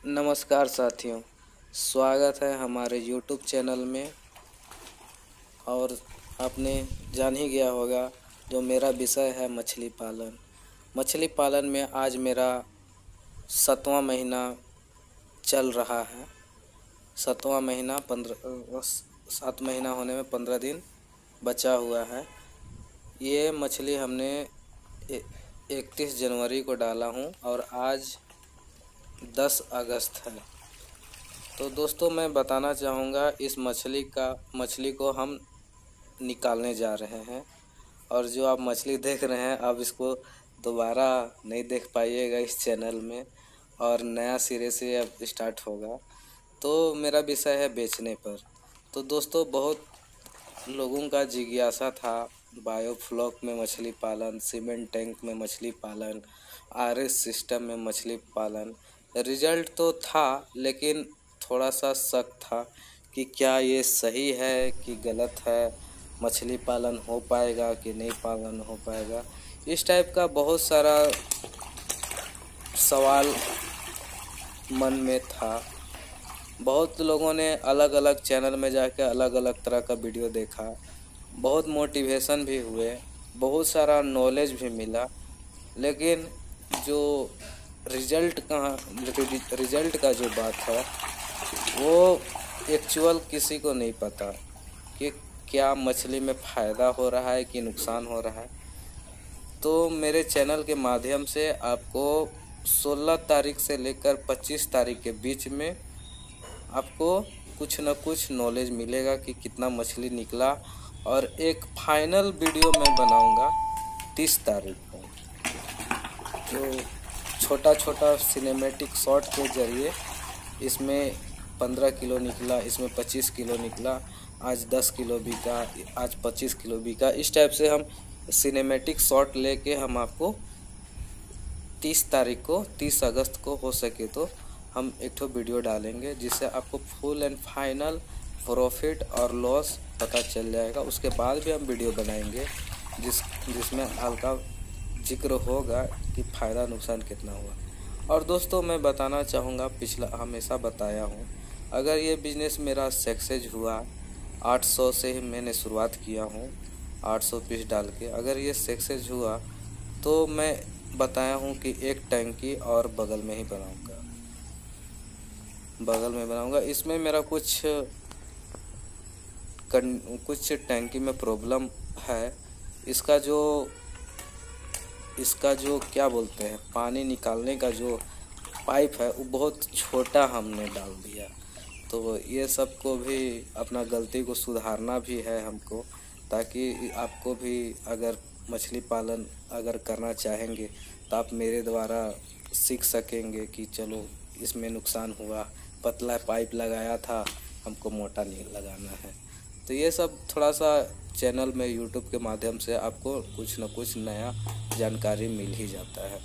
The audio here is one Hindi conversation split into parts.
नमस्कार साथियों, स्वागत है हमारे YouTube चैनल में। और आपने जान ही गया होगा जो मेरा विषय है मछली पालन। मछली पालन में आज मेरा 7वां महीना चल रहा है। 7वां महीना 7 महीना होने में 15 दिन बचा हुआ है। ये मछली हमने 31 जनवरी को डाला हूँ और आज 10 अगस्त है। तो दोस्तों, मैं बताना चाहूँगा इस मछली को हम निकालने जा रहे हैं। और जो आप मछली देख रहे हैं, आप इसको दोबारा नहीं देख पाइएगा इस चैनल में, और नया सिरे से अब स्टार्ट होगा। तो मेरा विषय है बेचने पर। तो दोस्तों, बहुत लोगों का जिज्ञासा था बायोफ्लॉक में मछली पालन, सीमेंट टैंक में मछली पालन, आरएस सिस्टम में मछली पालन। रिजल्ट तो था, लेकिन थोड़ा सा शक था कि क्या ये सही है कि गलत है, मछली पालन हो पाएगा कि नहीं पालन हो पाएगा। इस टाइप का बहुत सारा सवाल मन में था। बहुत लोगों ने अलग अलग चैनल में जाकर अलग अलग तरह का वीडियो देखा, बहुत मोटिवेशन भी हुए, बहुत सारा नॉलेज भी मिला, लेकिन जो रिजल्ट का जो बात है वो एक्चुअल किसी को नहीं पता कि क्या मछली में फ़ायदा हो रहा है कि नुकसान हो रहा है। तो मेरे चैनल के माध्यम से आपको 16 तारीख से लेकर 25 तारीख के बीच में आपको कुछ न कुछ नॉलेज मिलेगा कि कितना मछली निकला। और एक फाइनल वीडियो मैं बनाऊंगा 30 तारीख को, जो छोटा छोटा सिनेमैटिक शॉट के ज़रिए इसमें 15 किलो निकला, इसमें 25 किलो निकला, आज 10 किलो बिका, आज 25 किलो बिका। इस टाइप से हम सिनेमैटिक शॉट लेके हम आपको 30 तारीख को, 30 अगस्त को हो सके तो हम एक ठो वीडियो डालेंगे, जिससे आपको फुल एंड फाइनल प्रॉफिट और लॉस पता चल जाएगा। उसके बाद भी हम वीडियो बनाएंगे जिसमें हल्का जिक्र होगा कि फ़ायदा नुकसान कितना हुआ। और दोस्तों, मैं बताना चाहूँगा, पिछला हमेशा बताया हूँ, अगर ये बिज़नेस मेरा सक्सेस हुआ, 800 से ही मैंने शुरुआत किया हूँ, 800 पीस डाल के, अगर ये सक्सेस हुआ तो मैं बताया हूँ कि एक टंकी और बगल में बनाऊँगा। इसमें मेरा कुछ टंकी में प्रॉब्लम है। इसका जो क्या बोलते हैं, पानी निकालने का जो पाइप है वो बहुत छोटा हमने डाल दिया। तो ये सब को भी अपना गलती को सुधारना भी है हमको, ताकि आपको भी अगर मछली पालन अगर करना चाहेंगे तो आप मेरे द्वारा सीख सकेंगे कि चलो इसमें नुकसान हुआ, पतला पाइप लगाया था, हमको मोटा नहीं लगाना है। तो ये सब थोड़ा सा चैनल में यूट्यूब के माध्यम से आपको कुछ न कुछ नया जानकारी मिल ही जाता है।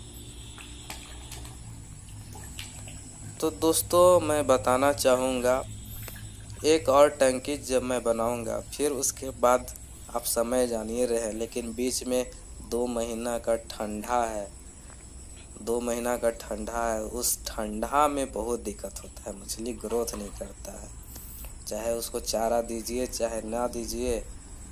तो दोस्तों, मैं बताना चाहूँगा, एक और टंकी जब मैं बनाऊँगा, फिर उसके बाद आप समय जानिए रहे, लेकिन बीच में 2 महीना का ठंडा है। 2 महीना का ठंडा है, उस ठंडा में बहुत दिक्कत होता है, मछली ग्रोथ नहीं करता है। चाहे उसको चारा दीजिए चाहे ना दीजिए,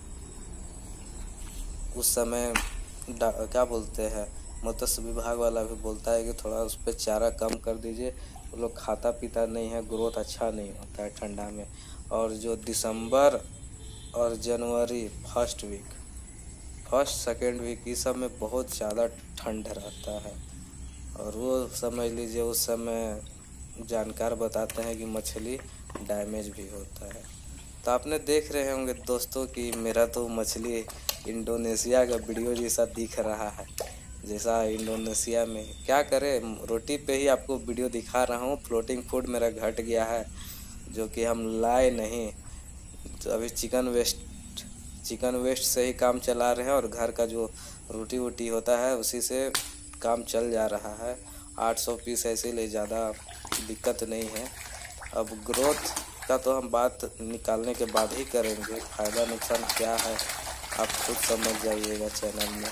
उस समय क्या बोलते हैं, मत्स्य विभाग वाला भी बोलता है कि थोड़ा उस पर चारा कम कर दीजिए। वो लोग खाता पीता नहीं है, ग्रोथ अच्छा नहीं होता है ठंडा में। और जो दिसंबर और जनवरी फर्स्ट सेकेंड वीक, इस सब में बहुत ज़्यादा ठंड रहता है। और वो समझ लीजिए, उस समय जानकार बताते हैं कि मछली डैमेज भी होता है। तो आपने देख रहे होंगे दोस्तों कि मेरा तो मछली इंडोनेशिया का वीडियो जैसा दिख रहा है। जैसा इंडोनेशिया में क्या करें, रोटी पे ही आपको वीडियो दिखा रहा हूँ। फ्लोटिंग फूड मेरा घट गया है, जो कि हम लाए नहीं। तो अभी चिकन वेस्ट से ही काम चला रहे हैं, और घर का जो रोटी वोटी होता है उसी से काम चल जा रहा है। 800 पीस ऐसे ले, ज़्यादा दिक्कत नहीं है। अब ग्रोथ का तो हम बात निकालने के बाद ही करेंगे, फ़ायदा नुकसान क्या है आप खुद समझ जाइएगा चैनल में।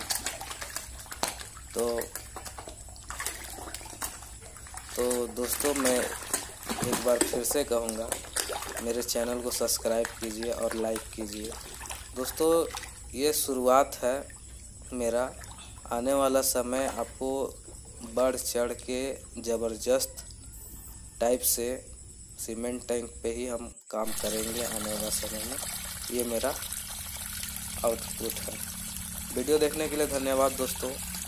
तो दोस्तों, मैं एक बार फिर से कहूँगा, मेरे चैनल को सब्सक्राइब कीजिए और लाइक कीजिए। दोस्तों, ये शुरुआत है मेरा। आने वाला समय आपको बढ़ चढ़ के ज़बरदस्त टाइप से सीमेंट टैंक पे ही हम काम करेंगे आने वाला समय में। ये मेरा आउटपुट है। वीडियो देखने के लिए धन्यवाद दोस्तों।